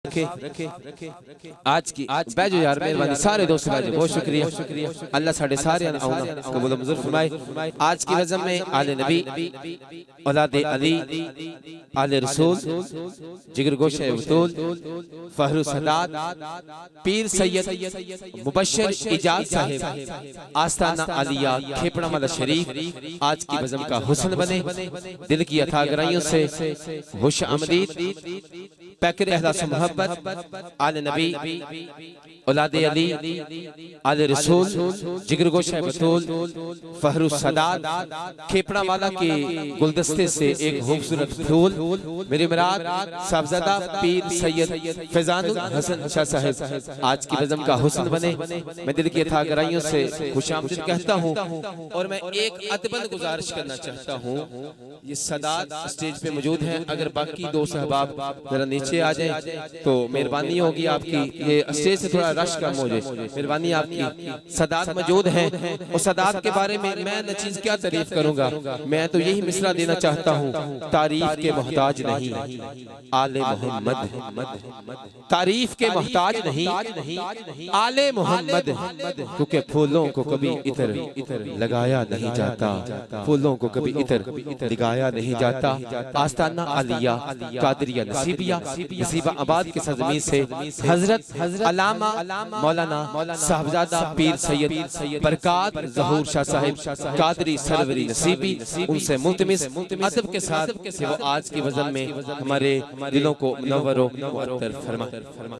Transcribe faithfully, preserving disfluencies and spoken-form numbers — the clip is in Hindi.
रखे आज की आज बैजो यार मेहरबानी सारे दोस्त बैजो बहुत शुक्रिया अल्लाह साढ़े सारे कबूल मंजूर फरमाए। आज की रज़म में आले नबी औलाद अली आले रसूल जिगर गोशे वतूल फहरु सदात पीर सैयद मुबश्शिर इजाज साहिब आस्ताना आलिया खेपड़ा वाला शरीफ आज की रज़म का हुस्न बने, दिल की अथा गहराइयों से खुश आमदीद पैकर एहसास मोहब्बत आले नबी औलाद अली आले रसूल जिगर गोशे बतूल फहरु सदात खेपड़ा वाला के गुलदस्ते से एक खूबसूरत फूल मेरी मुराद साहबजादा पीर सैयद फैजानुल हसन शाह साहिब आज की रज़म का हुस्न बने। मैं दिल की अथा गहराइयों से खुशामदीद कहता हूँ और मैं एक अदबन गुजारिश करना चाहता हूँ। ये सदात स्टेज पे मौजूद हैं, अगर बाकी दो सहबाब जरा नीचे आ जाए तो मेहरबानी होगी आपकी। ये स्टेज से थोड़ा रश कम हो जाए, मेहरबानी आपकी। सदात मौजूद हैं और सदात के बारे में मैं न चीज क्या तारीफ करूंगा, मैं तो यही मिसरा देना चाहता हूँ, तारीफ के मोहताज नहीं आले मोहम्मद, तारीफ के मोहताज नहीं आले मोहम्मद, क्योंकि फूलों को कभी इतर लगाया नहीं जाता, फूलों को कभी इतर लगाया नहीं जाता। आस्ताना आलिया कादरिया नसीबिया नसीबा आबाद के सरजमीन से हजरत अल्लामा मौलाना साहबजादा पीर सैयद बरकात ज़हूर शाह साहिब कादरी सरवरी नसीबी उनसे मुल्तमिस अदब के साथ वो आज की वज़न में हमारे दिलों को मुनव्वर फरमा।